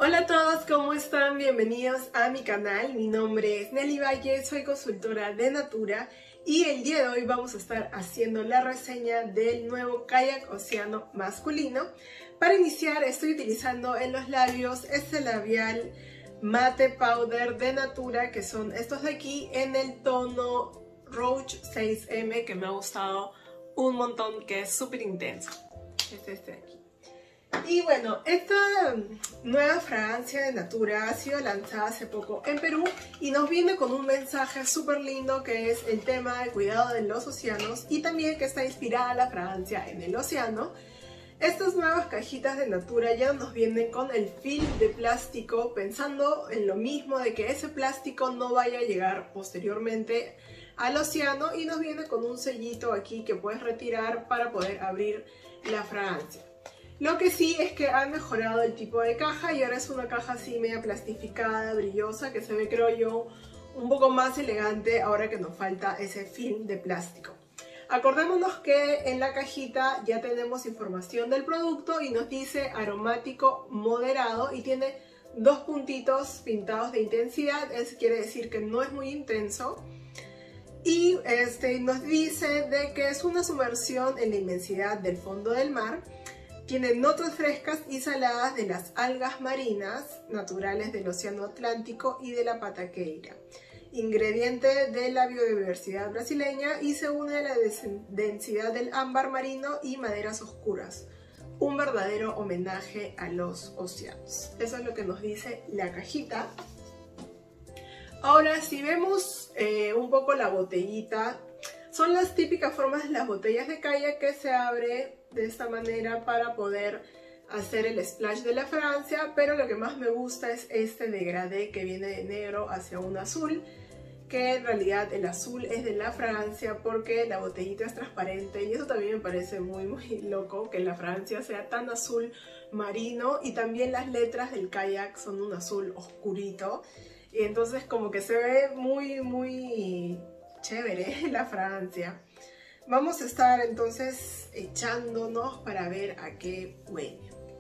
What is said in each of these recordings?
Hola a todos, ¿cómo están? Bienvenidos a mi canal. Mi nombre es Nelly Valle, soy consultora de Natura y el día de hoy vamos a estar haciendo la reseña del nuevo Kayak Oceano masculino. Para iniciar estoy utilizando en los labios este labial Mate Powder de Natura, que son estos de aquí en el tono Rouge 6M, que me ha gustado un montón, que es súper intenso. Es este de aquí. Y bueno, esta nueva fragancia de Natura ha sido lanzada hace poco en Perú y nos viene con un mensaje súper lindo, que es el tema del cuidado de los océanos y también que está inspirada la fragancia en el océano. Estas nuevas cajitas de Natura ya nos vienen con el film de plástico, pensando en lo mismo, de que ese plástico no vaya a llegar posteriormente al océano, y nos viene con un sellito aquí que puedes retirar para poder abrir la fragancia. Lo que sí es que han mejorado el tipo de caja y ahora es una caja así media plastificada, brillosa, que se ve, creo yo, un poco más elegante ahora que nos falta ese film de plástico. Acordémonos que en la cajita ya tenemos información del producto y nos dice aromático moderado y tiene dos puntitos pintados de intensidad. Eso quiere decir que no es muy intenso. Y nos dice de que es una sumersión en la inmensidad del fondo del mar. Tiene notas frescas y saladas de las algas marinas naturales del Océano Atlántico y de la pataqueira, ingrediente de la biodiversidad brasileña, y se une a la densidad del ámbar marino y maderas oscuras. Un verdadero homenaje a los océanos. Eso es lo que nos dice la cajita. Ahora, si vemos un poco la botellita, son las típicas formas de las botellas de kayak, que se abre de esta manera para poder hacer el splash de la fragancia, pero lo que más me gusta es este degradé que viene de negro hacia un azul, que en realidad el azul es de la fragancia porque la botellita es transparente, y eso también me parece muy loco, que la fragancia sea tan azul marino, y también las letras del kayak son un azul oscurito, y entonces como que se ve muy chévere la fragancia. Vamos a estar entonces echándonos para ver a qué huele.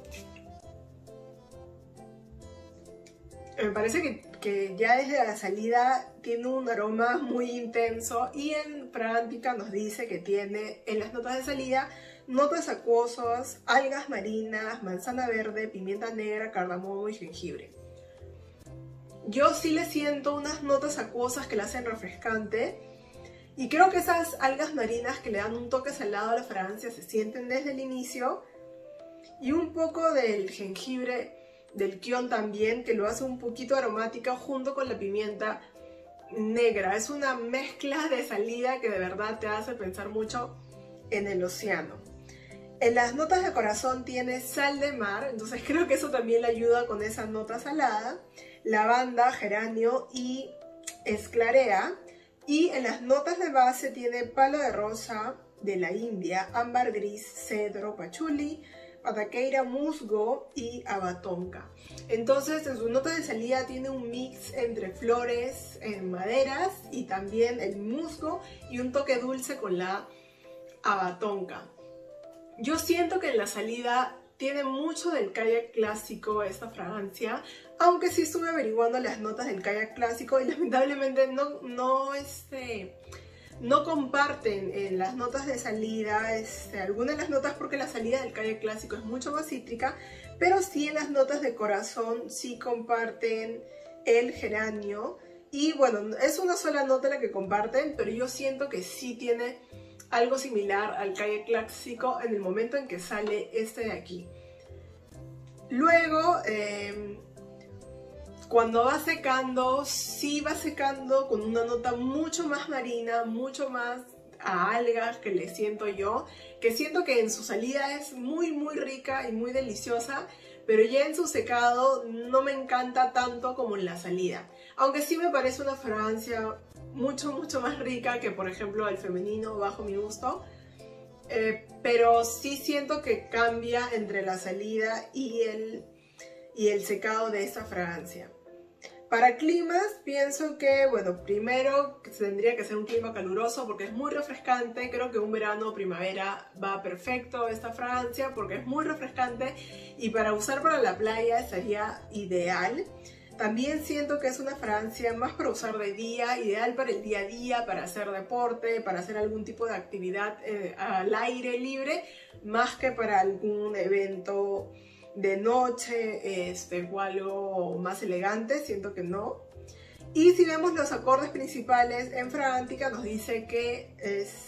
Me parece que ya desde la salida tiene un aroma muy intenso, y en Fragántica nos dice que tiene en las notas de salida notas acuosas, algas marinas, manzana verde, pimienta negra, cardamomo y jengibre. Yo sí le siento unas notas acuosas que la hacen refrescante, y creo que esas algas marinas que le dan un toque salado a la fragancia se sienten desde el inicio, y un poco del jengibre, del kion también, que lo hace un poquito aromática junto con la pimienta negra. Es una mezcla de salida que de verdad te hace pensar mucho en el océano. En las notas de corazón tiene sal de mar, entonces creo que eso también le ayuda con esa nota salada, lavanda, geranio y esclarea. Y en las notas de base tiene palo de rosa de la India, ámbar gris, cedro, pachuli, pataqueira, musgo y abatonca. Entonces en sus notas de salida tiene un mix entre flores, maderas y también el musgo, y un toque dulce con la abatonca. Yo siento que en la salida tiene mucho del kayak clásico esta fragancia, aunque sí estuve averiguando las notas del kayak clásico y lamentablemente no comparten en las notas de salida algunas de las notas, porque la salida del kayak clásico es mucho más cítrica, pero sí en las notas de corazón sí comparten el geranio, y bueno, es una sola nota la que comparten, pero yo siento que sí tiene algo similar al kayak clásico en el momento en que sale este de aquí. Luego, cuando va secando, sí va secando con una nota mucho más marina, mucho más a algas, que le siento yo, que siento que en su salida es muy rica y muy deliciosa, pero ya en su secado no me encanta tanto como en la salida. Aunque sí me parece una fragancia mucho más rica que, por ejemplo, el femenino, bajo mi gusto. Pero sí siento que cambia entre la salida y el secado de esta fragancia. Para climas, pienso que, bueno, primero tendría que ser un clima caluroso porque es muy refrescante. Creo que un verano o primavera va perfecto esta fragancia porque es muy refrescante y para usar para la playa sería ideal. También siento que es una fragancia más para usar de día, ideal para el día a día, para hacer deporte, para hacer algún tipo de actividad al aire libre, más que para algún evento de noche o algo más elegante, siento que no. Y si vemos los acordes principales en Fragrantica nos dice que es,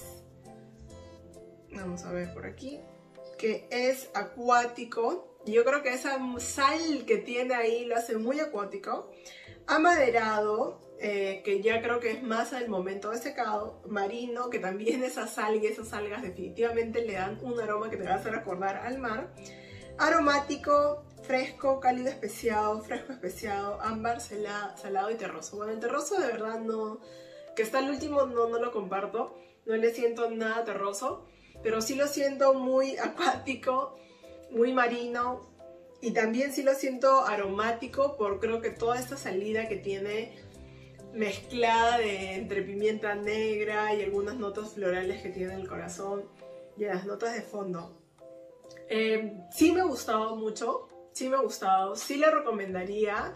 vamos a ver por aquí, que es acuático. Yo creo que esa sal que tiene ahí lo hace muy acuático. Amaderado, que ya creo que es más al momento de secado. Marino, que también esa sal y esas algas definitivamente le dan un aroma que te va a hacer acordar al mar. Aromático, fresco, cálido especiado, fresco especiado, ámbar, salado y terroso. Bueno, el terroso de verdad no, que está el último, no lo comparto. No le siento nada terroso, pero sí lo siento muy acuático, muy marino. Y también sí lo siento aromático por creo que toda esta salida que tiene mezclada entre pimienta negra y algunas notas florales que tiene el corazón y las notas de fondo. Sí me ha gustado mucho, sí me ha gustado, sí la recomendaría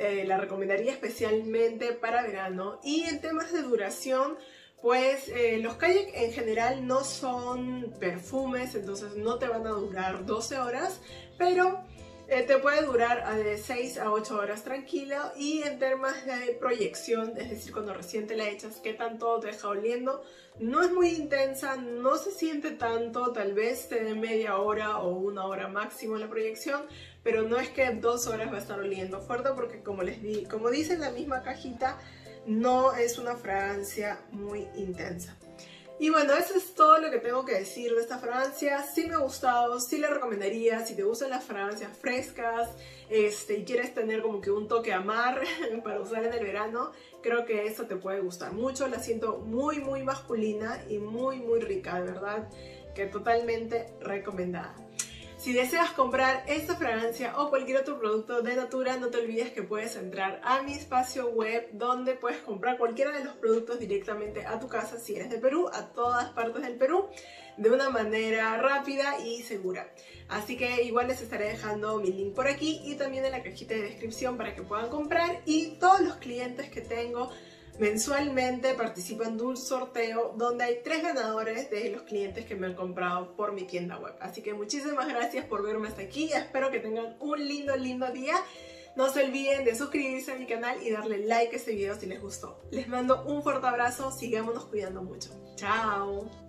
especialmente para verano. Y en temas de duración, pues los kayak en general no son perfumes, entonces no te van a durar 12 horas, pero te puede durar de 6 a 8 horas tranquila. Y en temas de proyección, es decir, cuando recién te la echas, qué tanto te deja oliendo, no es muy intensa, no se siente tanto, tal vez te dé media hora o una hora máximo la proyección, pero no es que 2 horas va a estar oliendo fuerte porque como dice en la misma cajita, no es una fragancia muy intensa. Y bueno, eso es todo lo que tengo que decir de esta fragancia. Sí me ha gustado, sí la recomendaría. Si te gustan las fragancias frescas y quieres tener como que un toque a mar para usar en el verano, creo que esto te puede gustar mucho. La siento muy muy masculina y muy muy rica, de verdad que totalmente recomendada. Si deseas comprar esta fragancia o cualquier otro producto de Natura, no te olvides que puedes entrar a mi espacio web donde puedes comprar cualquiera de los productos directamente a tu casa si eres de Perú, a todas partes del Perú, de una manera rápida y segura. Así que igual les estaré dejando mi link por aquí y también en la cajita de descripción para que puedan comprar. Y todos los clientes que tengo mensualmente participan de un sorteo donde hay 3 ganadores de los clientes que me han comprado por mi tienda web. Así que muchísimas gracias por verme hasta aquí. Espero que tengan un lindo día. No se olviden de suscribirse a mi canal y darle like a este video si les gustó. Les mando un fuerte abrazo. Sigámonos cuidando mucho. Chao.